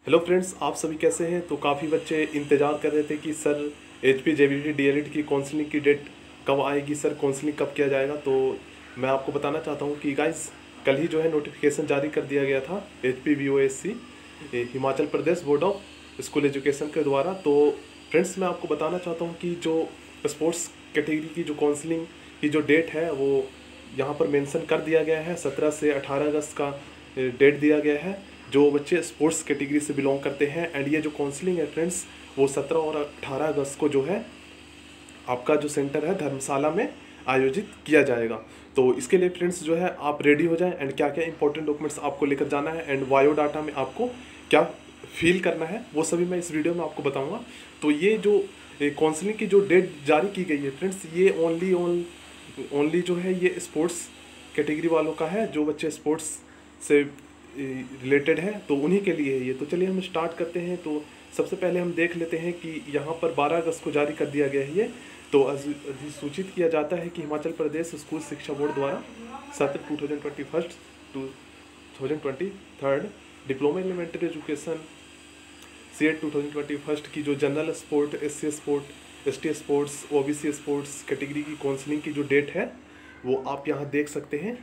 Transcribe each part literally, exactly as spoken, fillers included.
Hello friends, आप सभी कैसे हैं। तो काफ़ी बच्चे इंतज़ार कर रहे थे कि sir H P J B T D L Ed की काउंसलिंग की डेट कब आएगी, सर काउंसलिंग कब किया जाएगा। तो मैं आपको बताना चाहता हूं कि गाइस कल ही जो है नोटिफिकेशन जारी कर दिया गया था H P V O S C Himachal Pradesh board of school education के द्वारा। तो फ्रेंड्स मैं आपको बताना चाहता हूँ कि जो स्पोर्ट्स कैटेगरी की जो काउंसलिंग की जो डेट है वो यहाँ पर मेंशन कर दिया गया है। सत्रह से अठारह अगस्त का डेट दिया गया है जो बच्चे स्पोर्ट्स कैटेगरी से बिलोंग करते हैं। एंड ये जो काउंसलिंग है फ्रेंड्स वो सत्रह और अठारह अगस्त को जो है आपका जो सेंटर है धर्मशाला में आयोजित किया जाएगा। तो इसके लिए फ्रेंड्स जो है आप रेडी हो जाएं। एंड क्या क्या इंपॉर्टेंट डॉक्यूमेंट्स आपको लेकर जाना है एंड बायोडाटा में आपको क्या फिल करना है वो सभी मैं इस वीडियो में आपको बताऊंगा। तो ये जो काउंसलिंग की जो डेट जारी की गई है फ्रेंड्स ये ओनली ओन ओनली जो है ये स्पोर्ट्स कैटेगरी वालों का है, जो बच्चे स्पोर्ट्स से रिलेटेड है तो उन्हीं के लिए है ये। तो चलिए हम स्टार्ट करते हैं। तो सबसे पहले हम देख लेते हैं कि यहाँ पर बारह अगस्त को जारी कर दिया गया है ये। तो अधिसूचित किया जाता है कि हिमाचल प्रदेश स्कूल शिक्षा बोर्ड द्वारा सत्र two thousand twenty first two thousand twenty third diploma elementary education C ET two thousand twenty first की जो general sport, S C sport, S T sports, O B C sports category की counselling की जो date है वो आप यहाँ देख सकते हैं।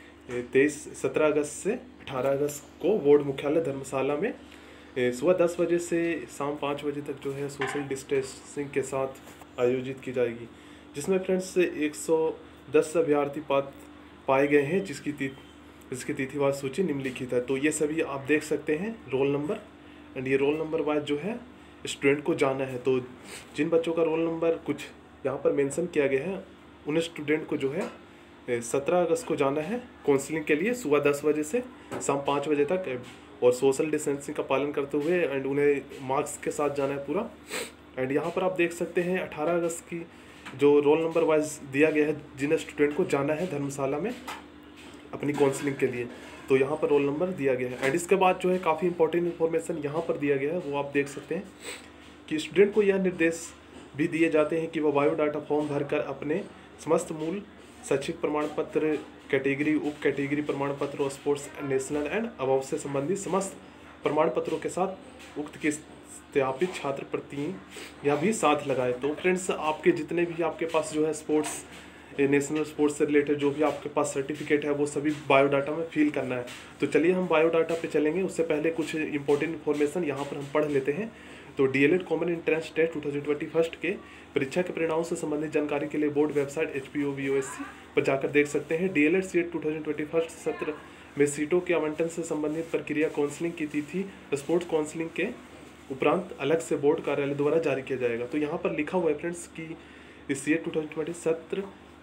तेईस सत्रह अगस्त से अठारह अगस्त को बोर्ड मुख्यालय धर्मशाला में सुबह दस बजे से शाम पाँच बजे तक जो है सोशल डिस्टेंसिंग के साथ आयोजित की जाएगी, जिसमें फ्रेंड्स एक सौ दस अभ्यर्थी पात्र पाए गए हैं जिसकी तिथि जिसकी तिथिवार सूची निम्नलिखित है। तो ये सभी आप देख सकते हैं रोल नंबर एंड ये रोल नंबर वाइज जो है स्टूडेंट को जाना है। तो जिन बच्चों का रोल नंबर कुछ यहाँ पर मेंशन किया गया है उन स्टूडेंट को जो है सत्रह अगस्त को जाना है काउंसलिंग के लिए सुबह दस बजे से शाम पाँच बजे तक, और सोशल डिस्टेंसिंग का पालन करते हुए एंड उन्हें मार्क्स के साथ जाना है पूरा। एंड यहाँ पर आप देख सकते हैं अठारह अगस्त की जो रोल नंबर वाइज दिया गया है जिन स्टूडेंट को जाना है धर्मशाला में अपनी काउंसलिंग के लिए, तो यहाँ पर रोल नंबर दिया गया है। एंड इसके बाद जो है काफ़ी इंपॉर्टेंट इन्फॉर्मेशन यहाँ पर दिया गया है वो आप देख सकते हैं कि स्टूडेंट को यह निर्देश भी दिए जाते हैं कि वह बायोडाटा फॉर्म भरकर अपने समस्त मूल शैक्षिक प्रमाण पत्र, कैटेगरी, उप कैटेगरी प्रमाण पत्र और स्पोर्ट्स नेशनल एंड अबाव से संबंधित समस्त प्रमाण पत्रों के साथ उक्त के सत्यापित छात्र प्रतियां भी साथ लगाए। तो फ्रेंड्स आपके जितने भी आपके पास जो है स्पोर्ट्स नेशनल स्पोर्ट्स से रिलेटेड जो भी आपके पास सर्टिफिकेट है वो सभी बायोडाटा में फिल करना है। तो चलिए हम बायोडाटा पे चलेंगे, उससे पहले कुछ इंपॉर्टेंट इन्फॉर्मेशन यहाँ पर हम पढ़ लेते हैं। तो D L Ed common entrance test two thousand twenty first के परीक्षा के परिणामों से संबंधित जानकारी के लिए board website H P O V O S C पर जाकर देख सकते हैं। D L Ed C ET two thousand twenty first सत्र में सीटों के आवंटन से संबंधित प्रक्रिया काउंसलिंग की तिथि स्पोर्ट्स काउंसलिंग के उपरांत अलग से बोर्ड कार्यालय द्वारा जारी किया जाएगा। तो यहाँ पर लिखा हुआ है फ्रेंड्स कि C ET two thousand twenty सत्र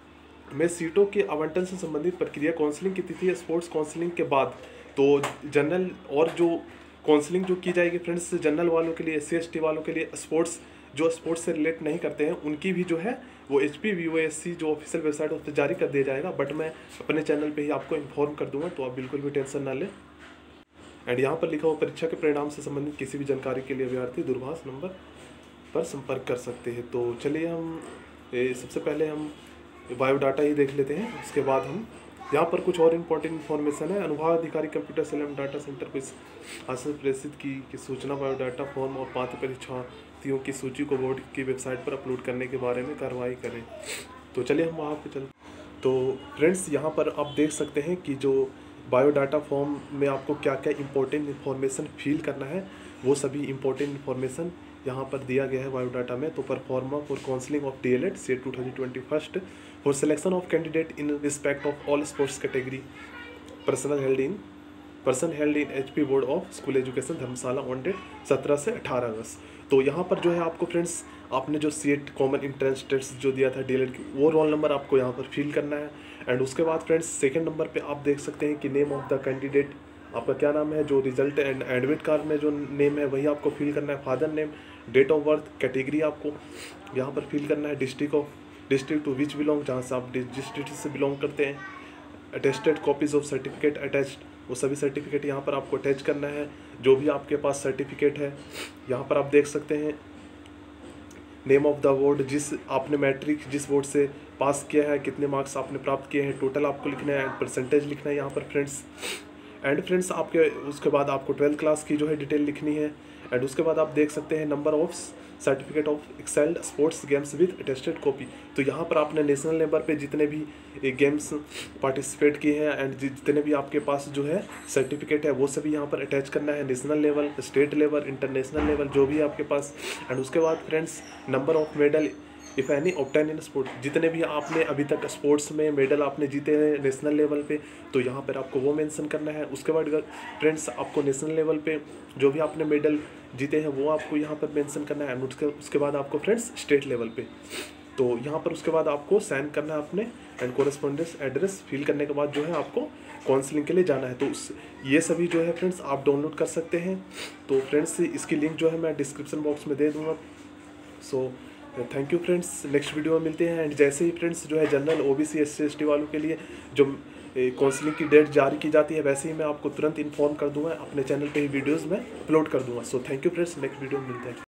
में सीटों के आवंटन से संबंधित प्रक्रिया काउंसलिंग की तिथि स्पोर्ट्स काउंसलिंग के बाद। तो जनरल और जो काउंसलिंग जो की जाएगी फ्रेंड्स जनरल वालों के लिए, एस सी एस टी वालों के लिए, स्पोर्ट्स जो स्पोर्ट्स से रिलेट नहीं करते हैं उनकी भी जो है वो H P V O S C जो ऑफिशियल वेबसाइट उस पर जारी कर दिया जाएगा। बट मैं अपने चैनल पे ही आपको इन्फॉर्म कर दूंगा, तो आप बिल्कुल भी टेंशन ना लें। एंड यहाँ पर लिखा हुआ परीक्षा के परिणाम से संबंधित किसी भी जानकारी के लिए अभ्यर्थी दूरभाष नंबर पर संपर्क कर सकते हैं। तो चलिए हम ए, सबसे पहले हम बायोडाटा ही देख लेते हैं, उसके बाद हम यहाँ पर कुछ और इम्पोर्टेंट इन्फॉर्मेशन है। अनुभाग अधिकारी कंप्यूटर सेल एवं डाटा सेंटर को इस हासिल प्रेषित की, की सूचना बायोडाटा फॉर्म और पात्र परीक्षार्थियों की सूची को बोर्ड की वेबसाइट पर अपलोड करने के बारे में कार्रवाई करें। तो चलिए हम वहाँ पे चल तो फ्रेंड्स यहाँ पर आप देख सकते हैं कि जो बायोडाटा फॉर्म में आपको क्या क्या इंपॉर्टेंट इन्फॉर्मेशन फिल करना है वो सभी इंपॉर्टेंट इन्फॉर्मेशन यहाँ पर दिया गया है बायोडाटा में। तो proforma for counselling of D L Ed C ET two thousand twenty first for selection of candidate in respect of all sports category personal held in person held in H P board of school education Dharamshala on date सत्रह से अठारह अगस्त। तो यहाँ पर जो है आपको friends आपने जो C ET common entrance test जो दिया था डी एल एड की वो रोल नंबर आपको यहाँ पर फिल करना है। एंड उसके बाद फ्रेंड्स सेकेंड नंबर पर आप देख सकते हैं कि नेम ऑफ द कैंडिडेट, आपका क्या नाम है, जो रिजल्ट एंड एडमिट कार्ड में जो नेम है वही आपको फिल करना है। Father name, date of birth, category आपको यहाँ पर फिल करना है। District of district to which belong, जहाँ से आप जिस डिस्ट्रिक्ट से बिलोंग करते हैं। Attested copies of certificate attached, वो सभी सर्टिफिकेट यहाँ पर आपको अटैच करना है जो भी आपके पास सर्टिफिकेट है। यहाँ पर आप देख सकते हैं नेम ऑफ द बोर्ड, जिस आपने मैट्रिक जिस बोर्ड से पास किया है, कितने मार्क्स आपने प्राप्त किए हैं, टोटल आपको लिखना है एंड परसेंटेज लिखना है यहाँ पर फ्रेंड्स। एंड फ्रेंड्स आपके उसके बाद आपको ट्वेल्थ क्लास की जो है डिटेल लिखनी है। एंड उसके बाद आप देख सकते हैं number of certificate of excelled sports games with attested copy. तो यहाँ पर आपने नेशनल लेवल पे जितने भी गेम्स पार्टिसिपेट किए हैं एंड जितने भी आपके पास जो है सर्टिफिकेट है वो सभी यहाँ पर अटैच करना है, national level, state level, international level जो भी है आपके पास। एंड उसके बाद friends number of medal if any obtain in sport, जितने भी आपने अभी तक स्पोर्ट्स में मेडल आपने जीते हैं नेशनल लेवल पे तो यहाँ पर आपको वो मेंशन करना है। उसके बाद फ्रेंड्स आपको नेशनल लेवल पे जो भी आपने मेडल जीते हैं वो आपको यहाँ पर मेंशन करना है। उसके उसके बाद आपको फ्रेंड्स स्टेट लेवल पे तो यहाँ पर उसके बाद आपको साइन करना है अपने एंड कोरेस्पोंडेंस एड्रेस फिल करने के बाद जो है आपको काउंसलिंग के लिए जाना है। तो उस ये सभी जो है फ्रेंड्स आप डाउनलोड कर सकते हैं। तो फ्रेंड्स इसकी लिंक जो है मैं डिस्क्रिप्शन बॉक्स में दे दूँगा। So thank you friends, next video में मिलते हैं। एंड जैसे ही फ्रेंड्स जो है general OBC S C S T वालों के लिए जो काउंसलिंग की डेट जारी की जाती है वैसे ही मैं आपको तुरंत इन्फॉर्म कर दूंगा, अपने चैनल पे ही वीडियोस में अपलोड कर दूंगा। So thank you friends, next video में मिलते हैं।